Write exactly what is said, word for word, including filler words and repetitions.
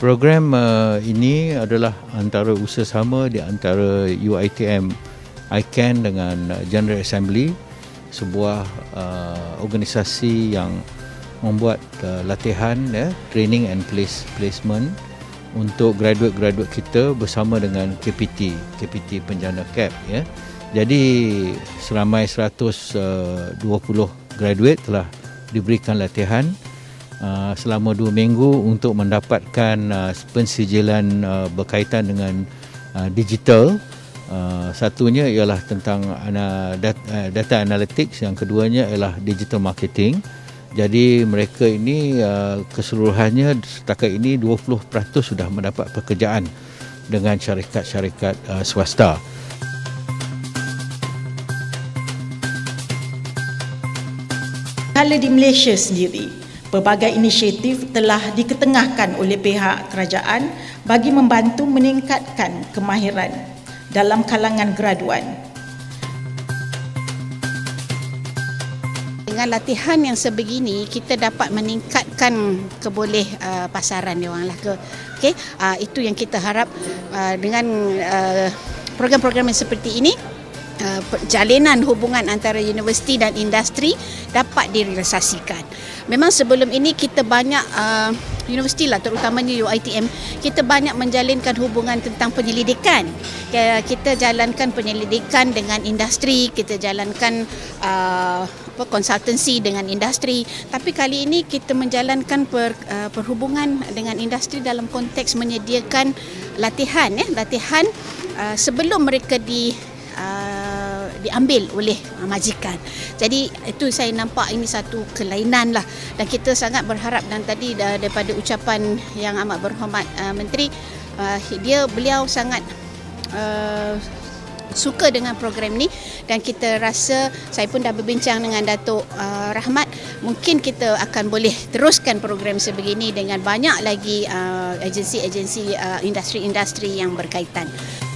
Program uh, ini adalah antara usaha sama di antara U I T M I C A N dengan General Assembly, sebuah uh, organisasi yang membuat uh, latihan, ya, training and place, placement untuk graduate-graduate kita bersama dengan K P T, K P T Penjana K A P. Ya. Jadi seramai seratus dua puluh graduate telah diberikan latihan Uh, selama dua minggu untuk mendapatkan uh, pensijilan uh, berkaitan dengan uh, digital. Uh, satunya ialah tentang uh, data, uh, data analytics, yang keduanya ialah digital marketing. Jadi mereka ini uh, keseluruhannya setakat ini dua puluh peratus sudah mendapat pekerjaan dengan syarikat-syarikat uh, swasta. Kalau di Malaysia sendiri, pelbagai inisiatif telah diketengahkan oleh pihak kerajaan bagi membantu meningkatkan kemahiran dalam kalangan graduan. Dengan latihan yang sebegini, kita dapat meningkatkan keboleh uh, pasaran dia orang lah ke. Okey, uh, itu yang kita harap uh, dengan uh, program-program yang seperti ini. Uh, jalinan hubungan antara universiti dan industri dapat direalisasikan. Memang sebelum ini kita banyak uh, universiti lah, terutamanya U I T M, kita banyak menjalinkan hubungan tentang penyelidikan. Kita jalankan penyelidikan dengan industri, kita jalankan uh, apa, konsultansi dengan industri. Tapi kali ini kita menjalankan per, uh, perhubungan dengan industri dalam konteks menyediakan latihan, ya, latihan uh, sebelum mereka di Uh, diambil oleh uh, majikan. Jadi itu saya nampak ini satu kelainan lah, dan kita sangat berharap, dan tadi uh, daripada ucapan yang amat berhormat uh, Menteri, uh, dia beliau sangat uh, suka dengan program ni, dan kita rasa, saya pun dah berbincang dengan Datuk uh, Rahmat, mungkin kita akan boleh teruskan program sebegini dengan banyak lagi uh, agensi-agensi uh, industri-industri yang berkaitan.